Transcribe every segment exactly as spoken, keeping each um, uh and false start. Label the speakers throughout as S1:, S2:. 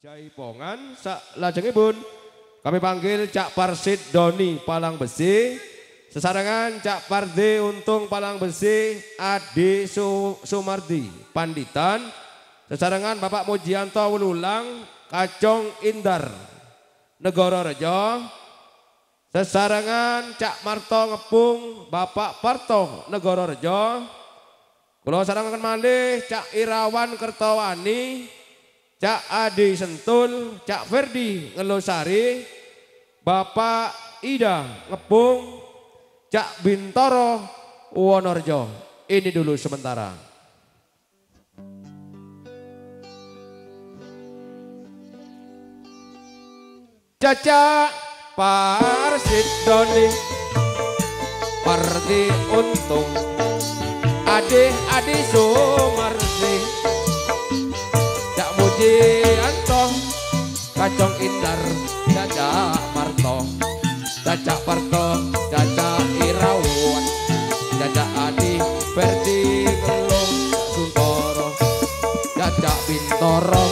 S1: Jaipongan sak lajengipun kami panggil Cak Parsid Doni Palang Besi, sesarengan Cak Parde Untung Palang Besi, Adi Su Sumardi Panditan, sesarengan Bapak Mujianto Wululang Kacong Indar Negoro Rejo, sesarengan Cak Marto Ngepung Bapak Parto Negoro Rejo, kula sarangaken malih Cak Irawan Kertowani, Cak Adi Sentul, Cak Ferdi Ngelosari, Bapak Ida Ngepung, Cak Bintoro Wonorjo. Ini dulu sementara. Caca Parsid Doni Pardi Untung Ade Adi Sumardi Cak Mujianto Kacong Indar Caca Marto Caca Parto Caca Irawan Caca Adi Ferdi Ngelung Suntoro Caca Bintoro.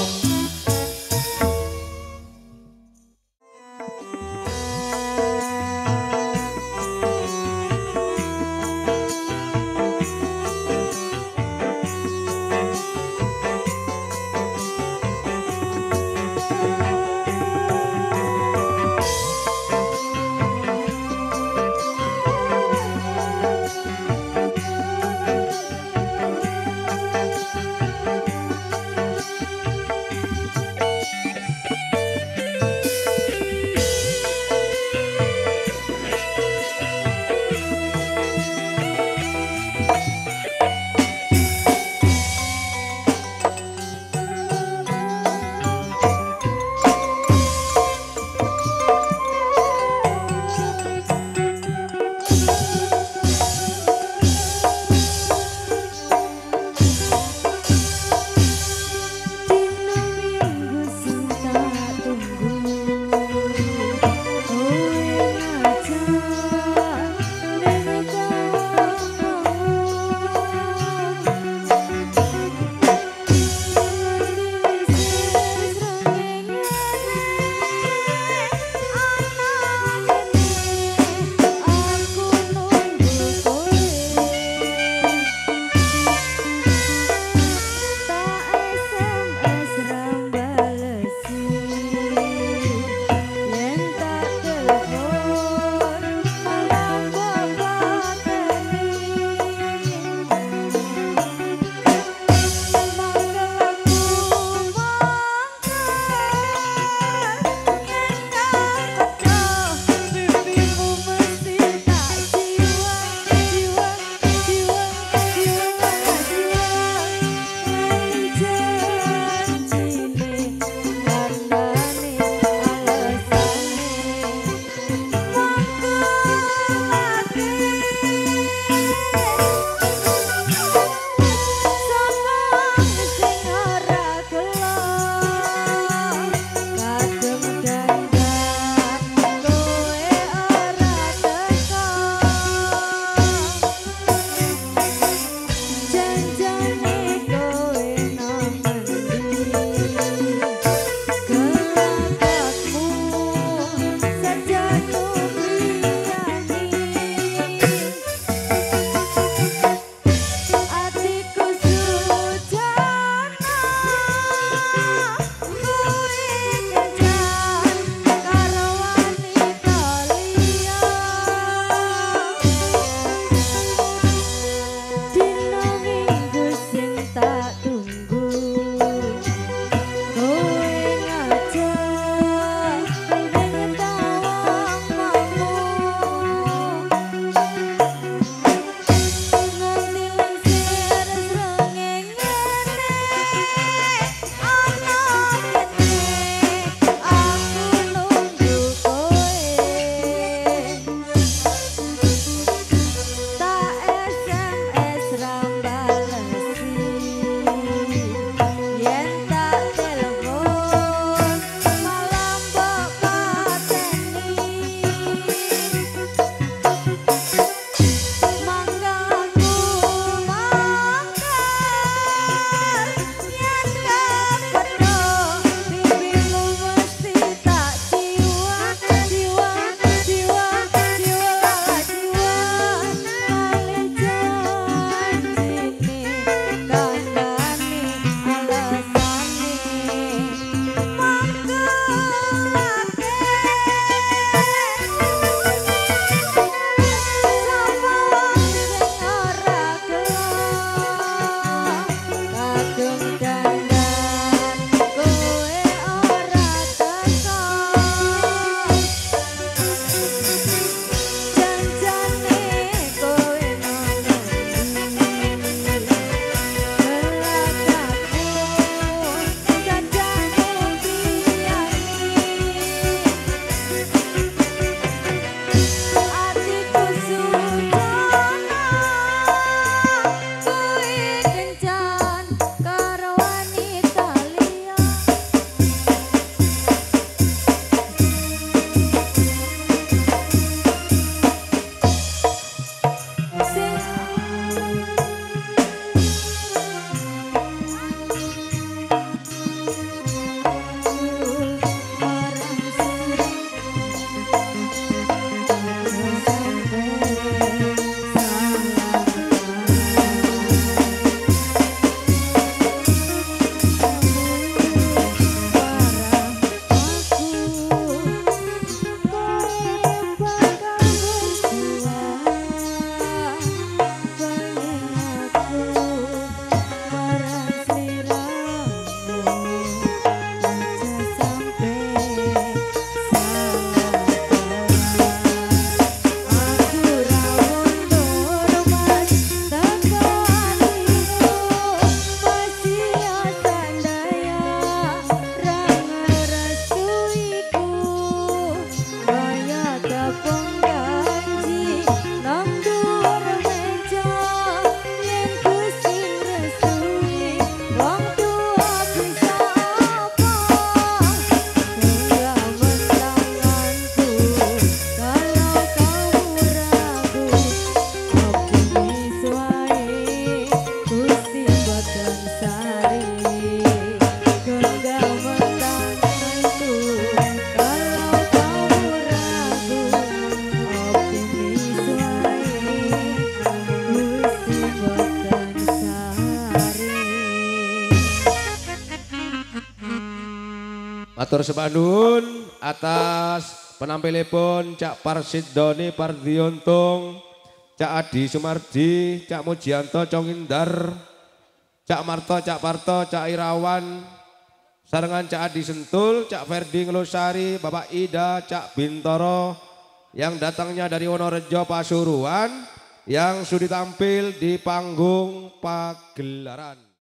S1: Matur sebandun atas penampilipun Cak Parsid Doni Pardiontung, Cak Adi Sumardi, Cak Mujianto Congindar, Cak Marto, Cak Parto, Cak Irawan, sarengan Cak Adi Sentul, Cak Ferdi Ngelusari, Bapak Ida, Cak Bintoro yang datangnya dari Wonorejo Pasuruan yang sudah tampil di panggung pagelaran.